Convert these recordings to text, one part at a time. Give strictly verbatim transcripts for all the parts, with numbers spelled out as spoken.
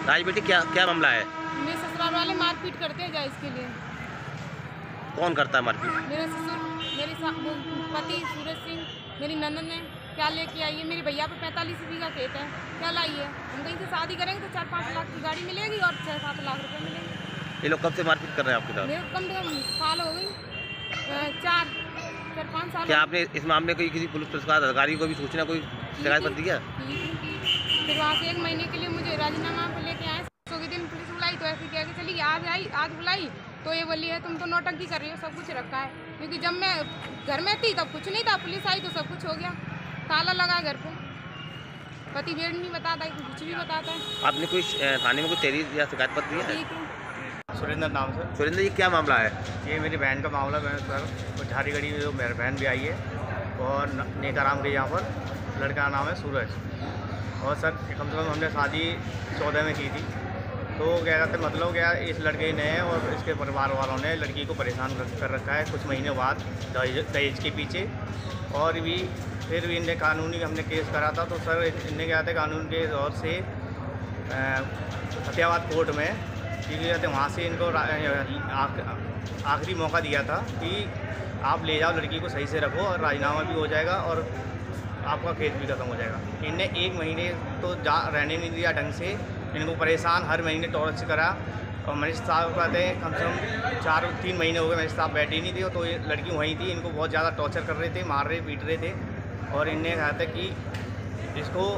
राज बेटी क्या क्या मामला है? मेरे ससुराल वाले मारपीट करते हैं जायज़ के लिए। कौन करता है मारपीट? मेरे ससुर, मेरे पति सूरज सिंह, मेरी ननद ने क्या लेके आई है। मेरे भैया पे पैंतालीस बीघा खेत है, क्या लाई है। हम कहीं से शादी करेंगे तो चार पाँच लाख की गाड़ी मिलेगी और छः सात लाख रुपए मिलेंगे। ये लोग कब से मारपीट कर रहे हैं आपके साथ? मेरे कम से कम साल हो गई, चार चार पाँच साल। क्या आपने इस मामले को किसी पुलिस पुलिस अधिकारी को भी सूचना, कोई शिकायत कर दी है? फिर वहाँ से एक महीने के लिए मुझे राजीनामा पे लेके आए। सौ के दिन पुलिस बुलाई तो ऐसे कह के चली गई। आज आई, आज बुलाई तो ये बोली है तुम तो नौटंकी कर रही हो, सब कुछ रखा है। क्योंकि जब मैं घर में थी तब कुछ नहीं था, पुलिस आई तो सब कुछ हो गया। ताला लगा घर पे, पति बेड नहीं बताता है, कुछ भी बताता है। आपने कोई थाने में कोई तहरीर या शिकायत पत्र दी है? सुरेंद्र नाम से। सुरेंद्र जी क्या मामला है? ये मेरी बहन का मामला है सर। तो झारीगढ़ी में जो मेरी बहन भी आई है और नेकाराम के यहाँ पर लड़का का नाम है सूरज। और सर कम से कम हमने शादी चौदह में की थी। तो क्या कहते मतलब क्या इस लड़के ने और इसके परिवार वालों ने लड़की को परेशान कर रखा है कुछ महीने बाद दहेज के पीछे। और भी फिर भी इनने कानूनी हमने केस करा था तो सर इनने क्या कहते कानून के दौर से फतेहाबाद कोर्ट में क्योंकि कहते वहाँ से इनको आखिरी मौका दिया था कि आप ले जाओ लड़की को सही से रखो और राजीनामा भी हो जाएगा और आपका केस भी खत्म हो जाएगा। इनने एक महीने तो जा रहने नहीं दिया ढंग से, इनको परेशान हर महीने टॉर्चर करा। और मजिस्ट्रेट साहब कहते हैं कम से कम चार तीन महीने हो गए मजिस्ट्रेट साहब बैठे ही नहीं थे। तो ये लड़की वहीं थी, इनको बहुत ज़्यादा टॉर्चर कर रहे थे, मार रहे पीट रहे थे। और इनने कहा था कि इसको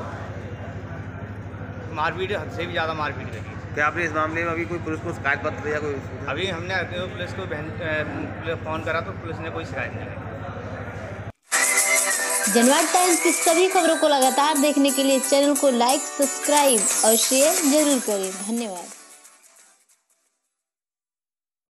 मारपीट हद से भी ज़्यादा मारपीट करी। क्या आपने इस मामले में अभी कोई पुलिस को शिकायत पत्र या कोई? अभी हमने पुलिस को फ़ोन करा तो पुलिस ने कोई शिकायत नहीं की। जनवाद टाइम्स की सभी खबरों को लगातार देखने के लिए चैनल को लाइक, सब्सक्राइब और शेयर जरूर करें। धन्यवाद।